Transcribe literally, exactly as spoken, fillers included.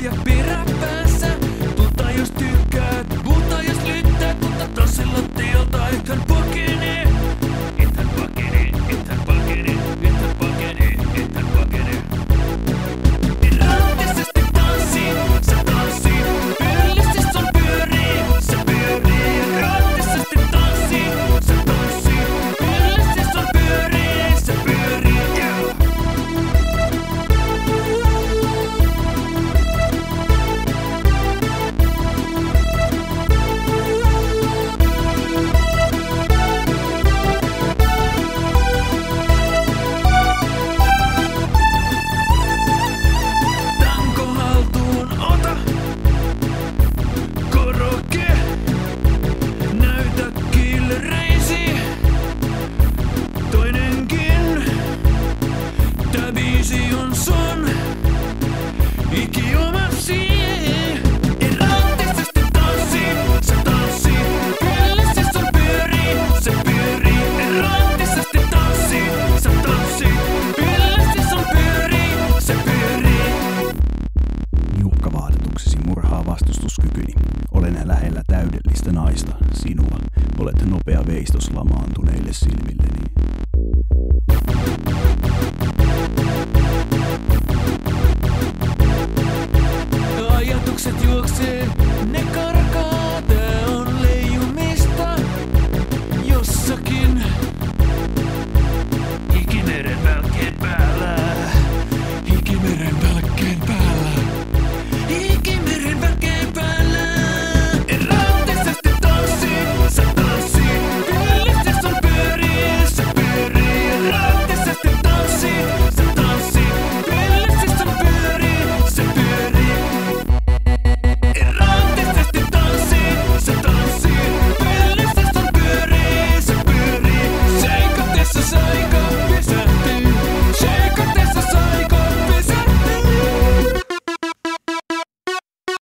ja peräpäässä. Tulta jos tykkäät, puhuta jos lyttäät, mutta taas lattialta et hän pakenee. Et hän pakenee, et hän pakenee, et hän pakenee, et hän pakenee. Erottisesti tanssii, sä tanssii, pyöllisesti sun pyörii, se pyörii. Erottisesti tanssii, sä tanssii, pyöllisesti sun pyörii, se pyörii. Yeah. Tanko haltuun ota, koroke, näytä killereisi, toinenkin. Tää biisi on sun, ikiomasi. Erottisesti tanssii, sä tanssii, pyöllisesti sun pyörii, se pyörii. Erottisesti tanssii, sä tanssii, pyöllisesti sun pyörii, se pyörii. Jukka vaatetuksesi murhaa vastustuskykyni. Olen lähellä täydellistä naista, sinua. Olet nopea veistos lamaantuneille silmilleni. Ajatukset juoksee